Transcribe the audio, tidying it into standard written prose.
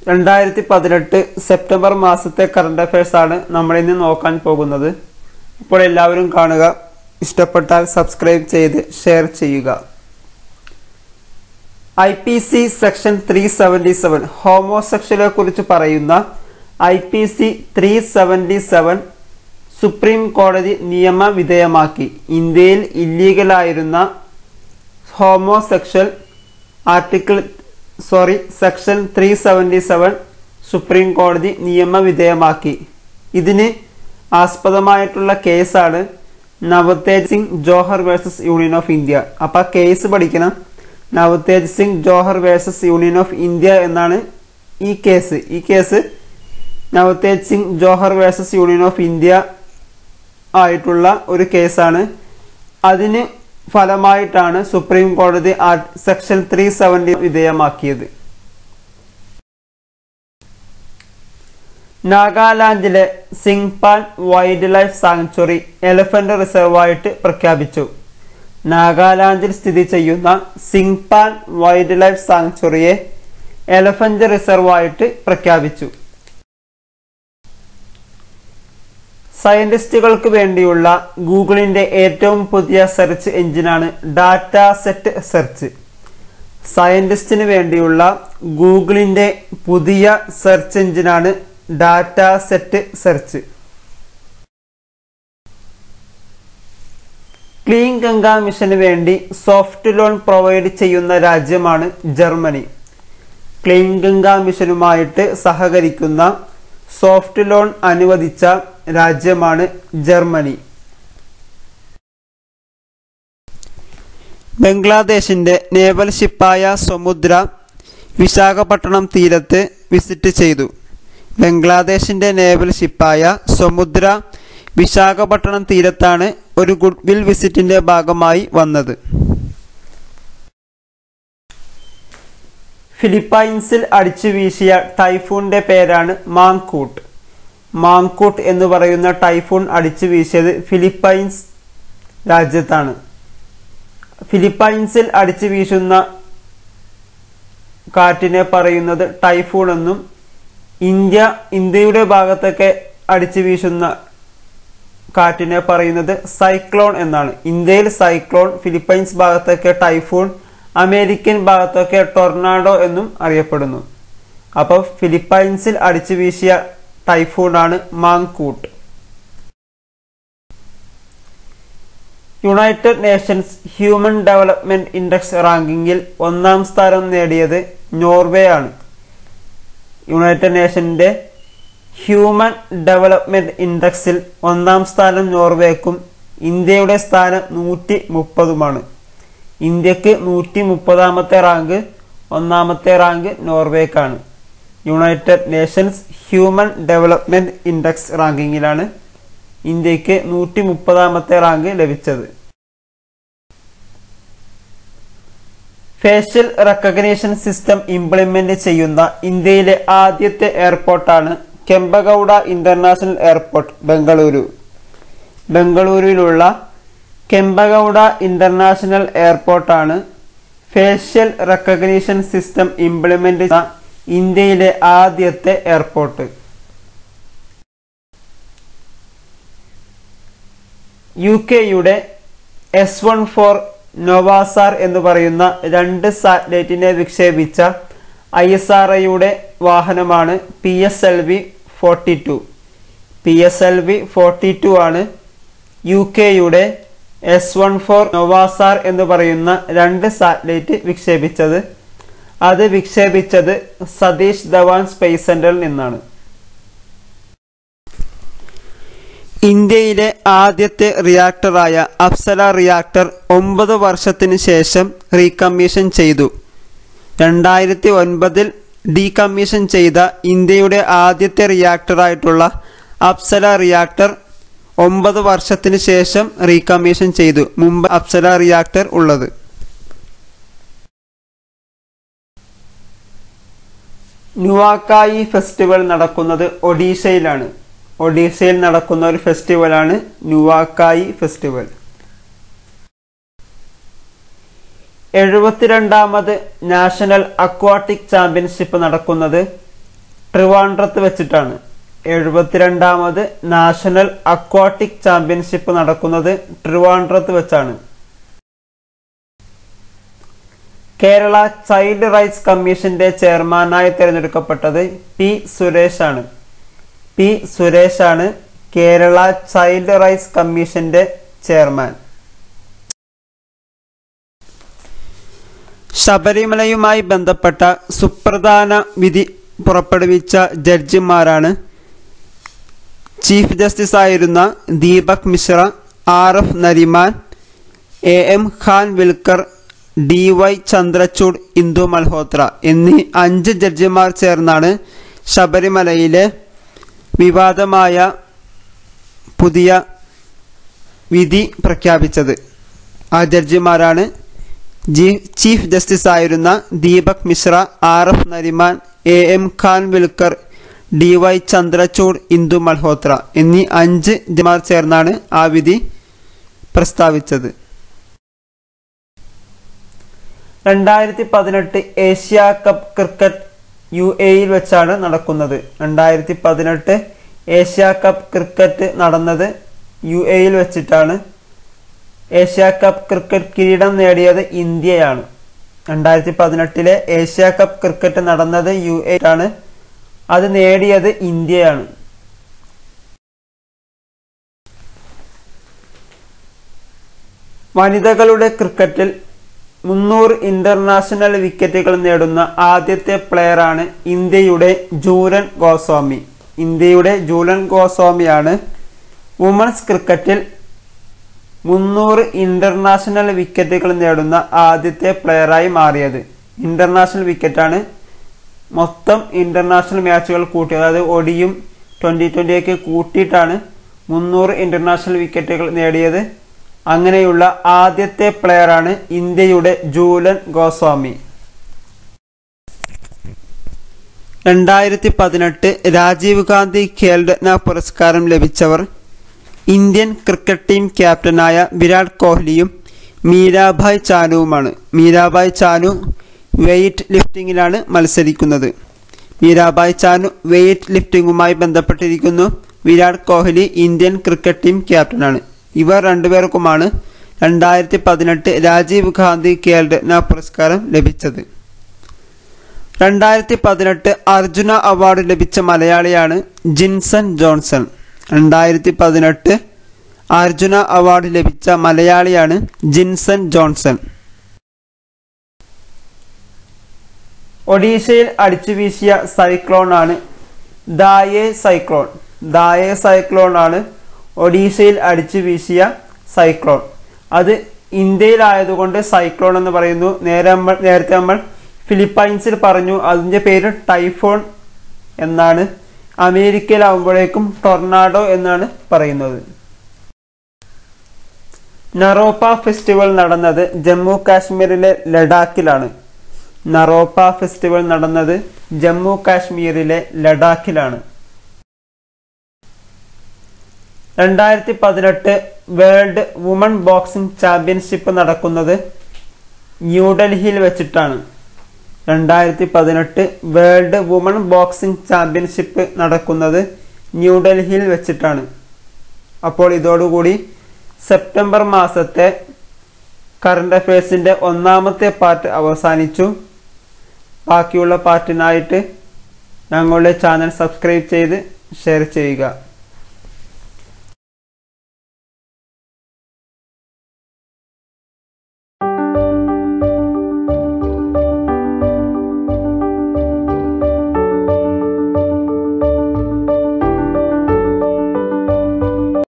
2018 September മാസത്തെ current affairs ആണ് നമ്മൾ ഇന്ന് നോക്കാൻ പോകുന്നത്. അപ്പോൾ എല്ലാവരും കാണുക, ഇഷ്ടപ്പെട്ടാൽ സബ്സ്ക്രൈബ് ചെയ്ത് ഷെയർ ചെയ്യുക. IPC സെക്ഷൻ 377 ഹോമോസെക്ഷലെ കുറിച്ച് പറയുന്ന IPC 377 സുപ്രീം കോടതി നിയമവിധേയമാക്കി. ഇന്ത്യയിൽ ഇല്ലീഗലായിരുന്ന ഹോമോസെക്ഷൽ സെക്ഷൻ 377 സുപ്രീം കോടതി നിയമവിധേയമാക്കി. ഇതിന് ആസ്പദമായിട്ടുള്ള കേസാണ് Navtej Singh Johar versus union of India. അപ്പോൾ കേസ് പഠിക്കണം. Navtej Singh Johar versus union of India എന്നാണ് ഈ case Navtej Singh Johar versus union of India ആയിട്ടുള്ള ഒരു കേസാണ്. അതിന് ഫലമായിട്ടാണ് സുപ്രീം കോടതി സെക്ഷൻ 370 വിധേയമാക്കിയത്. നാഗാലാൻഡിലെ Singphan wildlife sanctuary elephant റിസർവായിട്ട് പ്രഖ്യാപിച്ചു. നാഗാലാൻഡിൽ സ്ഥിതി ചെയ്യുന്ന സിംഗ്പാൻ വൈൽഡ് ലൈഫ് സാങ്ച്വറിയെ എലഫന്റ് റിസർവായിട്ട് പ്രഖ്യാപിച്ചു. സയന്റിസ്റ്റുകൾക്ക് വേണ്ടിയുള്ള ഗൂഗിളിന്റെ ഏറ്റവും പുതിയ സെർച്ച് എഞ്ചിനാണ് ഡാറ്റാസെറ്റ് സെർച്ച്. സയന്റിസ്റ്റിന് വേണ്ടിയുള്ള ഗൂഗിളിന്റെ പുതിയ സെർച്ച് എഞ്ചിനാണ് ഡാറ്റാസെറ്റ് സെർച്ച്. ക്ലീൻ ഗംഗ മിഷന് വേണ്ടി സോഫ്റ്റ് ലോൺ പ്രൊവൈഡ് ചെയ്യുന്ന രാജ്യമാണ് ജർമ്മനി. ക്ലീൻ ഗംഗ മിഷനുമായിട്ട് സഹകരിക്കുന്ന സോഫ്റ്റ് ലോൺ അനുവദിച്ച രാജ്യമാണ് ജർമ്മനി. ബംഗ്ലാദേശിന്റെ നേവൽ ഷിപ്പായ സമുദ്ര വിശാഖപട്ടണം തീരത്ത് വിസിറ്റ് ചെയ്തു. ബംഗ്ലാദേശിന്റെ നേവൽ ഷിപ്പായ സമുദ്ര വിശാഖപട്ടണം തീരത്താണ് ഒരു ഗുഡ്വിൽ വിസിറ്റിന്റെ ഭാഗമായി വന്നത്. ഫിലിപ്പൈൻസിൽ അടിച്ചു വീശിയ ടൈഫൂണിന്റെ പേരാണ് മാങ്കൂട്ട്. മാങ്കൂട്ട് എന്ന് പറയുന്ന ടൈഫൂൺ അടിച്ചു വീശിയത് ഫിലിപ്പൈൻസ് രാജ്യത്താണ്. ഫിലിപ്പൈൻസിൽ അടിച്ചു വീശുന്ന കാറ്റിനെ പറയുന്നത് ടൈഫൂൺ എന്നും ഇന്ത്യയുടെ ഭാഗത്തൊക്കെ അടിച്ചു വീശുന്ന കാറ്റിനെ പറയുന്നത് സൈക്ലോൺ എന്നാണ്. ഇന്ത്യയിൽ സൈക്ലോൺ, ഫിലിപ്പൈൻസ് ഭാഗത്തൊക്കെ ടൈഫൂൺ, അമേരിക്കൻ ഭാഗത്തൊക്കെ ടൊർണാഡോ എന്നും അറിയപ്പെടുന്നു. അപ്പോൾ ഫിലിപ്പൈൻസിൽ അടിച്ചു വീശിയ ടൈഫൂണാണ് Mangkhut. United Nations human development index റാങ്കിങ്ങിൽ 1-ാം സ്ഥാനം നേടിയത് നോർവേ ആണ്. യുണൈറ്റഡ് നേഷന്റെ ഹ്യൂമൻ ഡെവലപ്മെന്റ് ഇൻഡെക്സിൽ 1-ാം സ്ഥാനം നോർവേക്കും ഇന്ത്യയുടെ സ്ഥാനം 130മാണ്. ഇന്ത്യക്ക് 130ാമത്തെ റാങ്ക്, 1-ാമത്തെ റാങ്ക് നോർവേക്കാണ്. United Nations human development index റാങ്കിങ്ങിലാണ് ഇന്ത്യക്ക് 130ാമത്തെ റാങ്ക് ലഭിച്ചത്. ഫേഷ്യൽ റെക്കഗ്നിഷൻ സിസ്റ്റം ഇംപ്ലിമെന്റ് ചെയ്യുന്ന ഇന്ത്യയിലെ ആദ്യത്തെ എയർപോർട്ടാണ് Kempegowda international airport, Bengaluru. ബംഗളൂരുവിലുള്ള Kempegowda international എയർപോർട്ടാണ് ഫേഷ്യൽ റെക്കഗ്നിഷൻ സിസ്റ്റം ഇംപ്ലിമെന്റ് ചെയ്യുന്ന ഇന്ത്യയിലെ ആദ്യത്തെ എയർപോർട്ട്. UK-യുടെ S-14 നോവാസാർ എന്ന് പറയുന്ന 2 സാറ്റലൈറ്റിനെ വിക്ഷേപിച്ച ISROയുടെ വാഹനമാണ് PSLV-42. PSLV-42 ആണ് UK-യുടെ S-14 നോവാസാർ എന്ന് പറയുന്ന 2 സാറ്റലൈറ്റ് വിക്ഷേപിച്ചത്. അത് വിക്ഷേപിച്ചത് സതീഷ് ധവാൻ സ്പേസ് സെന്ററിൽ നിന്നാണ്. ഇന്ത്യയിലെ ആദ്യത്തെ റിയാക്ടറായ അപ്സര റിയാക്ടർ 9 വർഷത്തിന് ശേഷം റീകമ്മീഷൻ ചെയ്തു. 2009 ഡീകമ്മീഷൻ ചെയ്ത ഇന്ത്യയുടെ ആദ്യത്തെ റിയാക്ടറായിട്ടുള്ള അപ്സര റിയാക്ടർ 9 വർഷത്തിന് ശേഷം റീകമ്മീഷൻ ചെയ്തു. മുമ്പ് അപ്സര റിയാക്ടർ ഉള്ളത്. നുവാക്കായി ഫെസ്റ്റിവൽ നടക്കുന്നത് ഒഡീഷയിലാണ്. ഒഡീഷയിൽ നടക്കുന്ന ഒരു ഫെസ്റ്റിവലാണ് നുവാക്കായി ഫെസ്റ്റിവൽ. 72ാമത് നാഷണൽ അക്വാട്ടിക് ചാമ്പ്യൻഷിപ്പ് നടക്കുന്നത് ട്രിവാൻഡ്രത്ത് വെച്ചിട്ടാണ്. 72ാമത് നാഷണൽ അക്വാട്ടിക് ചാമ്പ്യൻഷിപ്പ് നടക്കുന്നത് ട്രിവാൻഡ്രത്ത് വെച്ചാണ്. കേരള ചൈൽഡ് റൈറ്റ്സ് കമ്മീഷന്റെ ചെയർമാനായി തിരഞ്ഞെടുക്കപ്പെട്ടത് പി സുരേഷാണ്. പി സുരേഷാണ് കേരള ചൈൽഡ് റൈറ്റ്സ് കമ്മീഷന്റെ ചെയർമാൻ. ശബരിമലയുമായി ബന്ധപ്പെട്ട സുപ്രധാന വിധി പുറപ്പെടുവിച്ച ജഡ്ജിമാരാണ് ചീഫ് ജസ്റ്റിസ് ആയിരുന്ന Deepak Mishra, RF Nariman, AM Khan വിൽക്കർ, DY Chandrachud, Indu Malhotra എന്നീ 5 ജഡ്ജിമാർ ചേർന്നാണ് ശബരിമലയിലെ വിവാദമായ പുതിയ വിധി പ്രഖ്യാപിച്ചത്. ആ ജഡ്ജിമാരാണ് ചീഫ് ജസ്റ്റിസ് ആയിരുന്ന Deepak Mishra, RF Nariman, AM Khan വിൽക്കർ, DY Chandrachud, Indu Malhotra എന്നീ 5 ജഡ്ജിമാർ ചേർന്നാണ് ആ വിധി പ്രസ്താവിച്ചത്. 2018 ഏഷ്യ കപ്പ് ക്രിക്കറ്റ് UAE വെച്ചാണ് നടക്കുന്നത്. 2018 ഏഷ്യ കപ്പ് ക്രിക്കറ്റ് നടന്നത് UAE വെച്ചിട്ടാണ്. ഏഷ്യ കപ്പ് ക്രിക്കറ്റ് കിരീടം നേടിയത് ഇന്ത്യയാണ്. 2018 ഏഷ്യ കപ്പ് ക്രിക്കറ്റ് നടന്നത് UAE ആണ്. അത് നേടിയത് ഇന്ത്യയാണ്. വനിതകളുടെ ക്രിക്കറ്റിൽ 300 ഇന്റർനാഷണൽ വിക്കറ്റുകൾ നേടുന്ന ആദ്യത്തെ പ്ലെയറാണ് ഇന്ത്യയുടെ ജൂലൻ ഗോസ്വാമി. ഇന്ത്യയുടെ ജൂലൻ ഗോസ്വാമിയാണ് വുമൻസ് ക്രിക്കറ്റിൽ 300 ഇന്റർനാഷണൽ വിക്കറ്റുകൾ നേടുന്ന ആദ്യത്തെ പ്ലെയറായി മാറിയത്. ഇന്റർനാഷണൽ വിക്കറ്റാണ്. മൊത്തം ഇന്റർനാഷണൽ മാച്ചുകൾ കൂട്ടി, അതായത് ODIയും 2020 കൂട്ടിയിട്ടാണ് 300 ഇന്റർനാഷണൽ വിക്കറ്റുകൾ നേടിയത്. അങ്ങനെയുള്ള ആദ്യത്തെ പ്ലെയറാണ് ഇന്ത്യയുടെ ജൂലൻ ഗോസ്വാമി. 2018 രാജീവ് ഗാന്ധി ഖേൽരത്ന പുരസ്കാരം ലഭിച്ചവർ ഇന്ത്യൻ ക്രിക്കറ്റ് ടീം ക്യാപ്റ്റനായ വിരാട് കോഹ്ലിയും മീരാഭായ് ചാനുവുമാണ്. മീരാഭായ് ചാനു വെയ്റ്റ് ലിഫ്റ്റിങ്ങിലാണ് മത്സരിക്കുന്നത്. മീരാഭായ് ചാനു വെയ്റ്റ് ലിഫ്റ്റിങ്ങുമായി ബന്ധപ്പെട്ടിരിക്കുന്നു. Virat Kohli Indian cricket team ക്യാപ്റ്റനാണ്. ഇവർ രണ്ടുപേർക്കുമാണ് 2018 രാജീവ് ഗാന്ധി ഖേൽരത്ന പുരസ്കാരം ലഭിച്ചത്. 2018 അർജുന അവാർഡ് ലഭിച്ച മലയാളിയാണ് ജിൻസൺ ജോൺസൺ. 2018 അർജുന അവാർഡ് ലഭിച്ച മലയാളിയാണ് ജിൻസൺ ജോൺസൺ. ഒഡീഷയിൽ അടിച്ചുവീശിയ സൈക്ലോണാണ് ദായേ സൈക്ലോൺ. ദായേ സൈക്ലോൺ ആണ് ഒഡീഷയിൽ അടിച്ചു വീശിയ സൈക്ലോൺ. അത് ഇന്ത്യയിലായതുകൊണ്ട് സൈക്ലോൺ എന്ന് പറയുന്നു. നേരത്തെ നമ്മൾ ഫിലിപ്പൈൻസിൽ പറഞ്ഞു, അതിൻ്റെ പേര് ടൈഫോൺ എന്നാണ്. അമേരിക്കയിലാവുമ്പോഴേക്കും ടൊർണാഡോ എന്നാണ് പറയുന്നത്. നറോപ്പ ഫെസ്റ്റിവൽ നടന്നത് ജമ്മു കാശ്മീരിലെ ലഡാക്കിലാണ്. നറോപ്പ ഫെസ്റ്റിവൽ നടന്നത് ജമ്മു കാശ്മീരിലെ ലഡാക്കിലാണ്. 2018 വേൾഡ് വുമൺ ബോക്സിംഗ് ചാമ്പ്യൻഷിപ്പ് നടക്കുന്നത് ന്യൂഡൽഹിയിൽ വെച്ചിട്ടാണ്. 2018 വേൾഡ് വുമൺ ബോക്സിംഗ് ചാമ്പ്യൻഷിപ്പ് നടക്കുന്നത് ന്യൂഡൽഹിയിൽ വെച്ചിട്ടാണ്. അപ്പോൾ ഇതോടുകൂടി സെപ്റ്റംബർ മാസത്തെ കറണ്ട് അഫയേഴ്സിൻ്റെ 1ാമത്തെ പാർട്ട് അവസാനിച്ചു. ബാക്കിയുള്ള പാർട്ടിനായിട്ട് ഞങ്ങളുടെ ചാനൽ സബ്സ്ക്രൈബ് ചെയ്ത് ഷെയർ ചെയ്യുക.